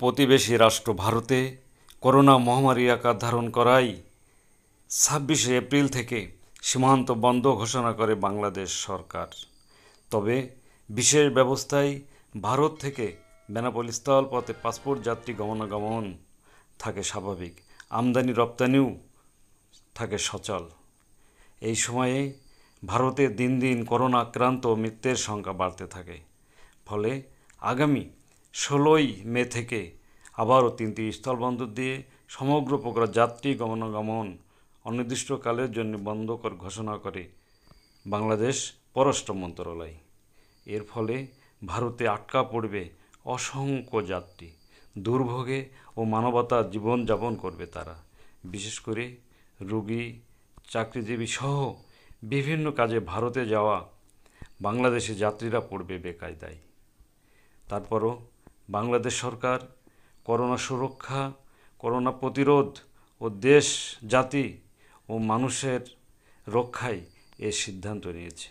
প্রতিবেশী রাষ্ট্র ভারতে করোনা মহামারী আকার ধারণ করায় ২৬শে এপ্রিল থেকে সীমান্ত বন্ধ ঘোষণা করে বাংলাদেশ সরকার। তবে বিশেষ ব্যবস্থায় ভারত থেকে বেনাপোল স্থলপথে পাসপোর্ট যাত্রী গমনাগমন থাকে স্বাভাবিক, আমদানি রপ্তানিও থাকে সচল। এই সময়ে ভারতে দিন দিন করোনা আক্রান্ত ও মৃতের সংখ্যা বাড়তে থাকে। ফলে আগামী ১৬ই মে থেকে আবারও ৩টি স্থলবন্দর দিয়ে সমগ্র প্রকার যাত্রী গমনাগমন অনির্দিষ্টকালের জন্য বন্ধ ঘোষণা করে বাংলাদেশ পররাষ্ট্র মন্ত্রণালয়। এর ফলে ভারতে আটকা পড়বে অসংখ্য যাত্রী, দুর্ভোগে ও মানবতার জীবনযাপন করবে তারা। বিশেষ করে রোগী, চাকরিজীবী সহ বিভিন্ন কাজে ভারতে যাওয়া বাংলাদেশি যাত্রীরা পড়বে বেকায়দায়। তারপরও বাংলাদেশ সরকার করোনা সুরক্ষা, করোনা প্রতিরোধ ও দেশ, জাতি ও মানুষের রক্ষায় এ সিদ্ধান্ত নিয়েছে।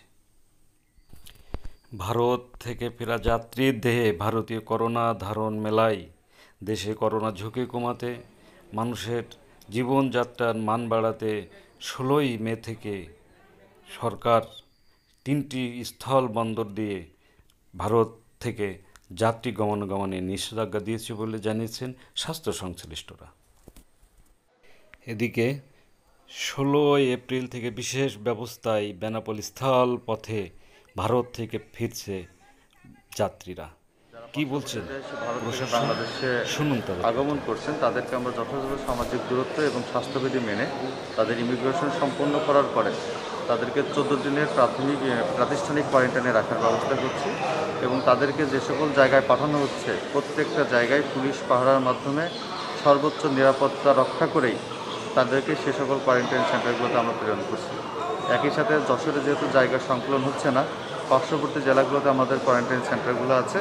ভারত থেকে ফেরা যাত্রীর দেহে ভারতীয় করোনা ধারণ মেলায় দেশে করোনা ঝুঁকি কমাতে, মানুষের জীবনযাত্রার মান বাড়াতে ১৬ই মে থেকে সরকার ৩টি স্থল বন্দর দিয়ে ভারত থেকে যাত্রী গমনাগমনে নিষেধাজ্ঞা দিয়েছে বলে জানিয়েছেন স্বাস্থ্য সংশ্লিষ্টরা। এদিকে ১৬ই এপ্রিল থেকে বিশেষ ব্যবস্থায় বেনাপোল স্থল পথে ভারত থেকে ফিরছে যাত্রীরা। কি বলছেন বাংলাদেশে শুনুন তাদের আগমন করছেন, তাদেরকে আমরা যথাযথ সামাজিক দূরত্ব এবং স্বাস্থ্যবিধি মেনে তাদের ইমিগ্রেশন সম্পন্ন করার পরে তাদেরকে ১৪ দিনের প্রাতিষ্ঠানিক কোয়ারেন্টাইনে রাখার ব্যবস্থা করছি এবং তাদেরকে যে সকল জায়গায় পাঠানো হচ্ছে প্রত্যেকটা জায়গায় পুলিশ পাহারার মাধ্যমে সর্বোচ্চ নিরাপত্তা রক্ষা করেই তাদেরকে সে সকল কোয়ারেন্টাইন সেন্টারগুলোতে আমরা প্রেরণ করছি। একই সাথে যশোরে যেহেতু জায়গার সংকলন হচ্ছে না, পার্শ্ববর্তী জেলাগুলোতে আমাদের কোয়ারেন্টাইন সেন্টারগুলো আছে,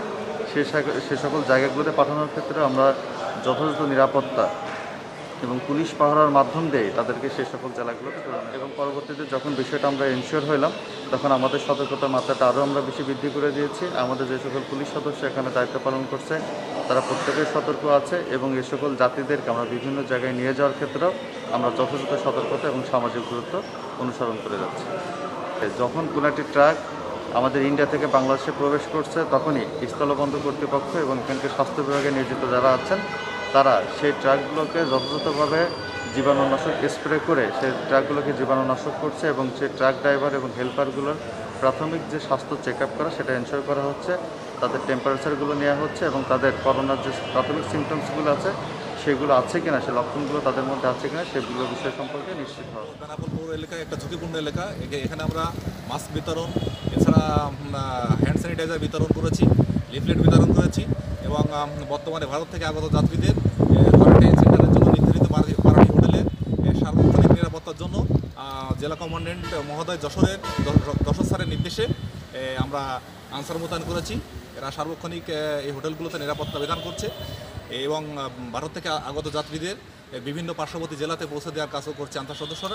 সে সকল জায়গাগুলোতে পাঠানোর ক্ষেত্রে আমরা যথাযথ নিরাপত্তা এবং পুলিশ পাহারার মাধ্যম দিয়ে তাদেরকে সে সকল জেলাগুলোতে প্রেরণ এবং পরবর্তীতে যখন বিষয়টা আমরা এনশিওর হইলাম তখন আমাদের সতর্কতার মাত্রাটা আরও আমরা বেশি বৃদ্ধি করে দিয়েছি। আমাদের যে সকল পুলিশ সদস্য এখানে দায়িত্ব পালন করছে তারা প্রত্যেকেই সতর্ক আছে এবং এ সকল যাত্রীদেরকে আমরা বিভিন্ন জায়গায় নিয়ে যাওয়ার ক্ষেত্রেও আমরা যথাযথ সতর্কতা এবং সামাজিক দূরত্ব অনুসরণ করে যাচ্ছি। যখন কোনো একটি ট্রাক আমাদের ইন্ডিয়া থেকে বাংলাদেশে প্রবেশ করছে তখনই স্থলবন্দর কর্তৃপক্ষ এবং এখানকার স্বাস্থ্য বিভাগে নিয়োজিত যারা আছেন তারা সেই ট্রাকগুলোকে যথাযথভাবে জীবাণুনাশক স্প্রে করে সেই ট্রাকগুলোকে জীবাণুনাশক করছে এবং সেই ট্রাক ড্রাইভার এবং হেল্পারগুলোর প্রাথমিক যে স্বাস্থ্য চেক আপ করা সেটা এনশিওর করা হচ্ছে, তাদের টেম্পারেচারগুলো নেওয়া হচ্ছে এবং তাদের করোনার যে প্রাথমিক সিমটমসগুলো আছে সেগুলো আছে কিনা, সেই লক্ষণগুলো তাদের মধ্যে আছে কিনা সেগুলো বিষয় সম্পর্কে নিশ্চিত হওয়া। বেনাপোল পৌর এলাকা একটা ঝুঁকিপূর্ণ এলাকা, এখানে আমরা মাস্ক বিতরণ, এছাড়া হ্যান্ড স্যানিটাইজার বিতরণ করেছি, লিফলেট বিতরণ করেছি এবং বর্তমানে ভারত থেকে আগত যাত্রীদের কোয়ারেন্টাইন সেন্টারের জন্য নির্ধারিত পারানি হোটেলের সার্বক্ষণিক নিরাপত্তার জন্য জেলা কমান্ড্যান্ট মহোদয় যশোর স্যারের নির্দেশে আমরা আনসার মোতায়েন করেছি। এরা সার্বক্ষণিক এই হোটেলগুলোতে নিরাপত্তা বিধান করছে এবং ভারত থেকে আগত যাত্রীদের বিভিন্ন পার্শ্ববর্তী জেলাতে পৌঁছে দেওয়ার কাজও করছে আনসার সদস্যরা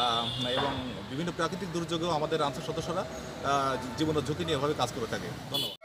এবং বিভিন্ন প্রাকৃতিক দুর্যোগেও আমাদের আনসার সদস্যরা জীবনের ঝুঁকি নিয়ে এভাবে কাজ করে থাকে। ধন্যবাদ।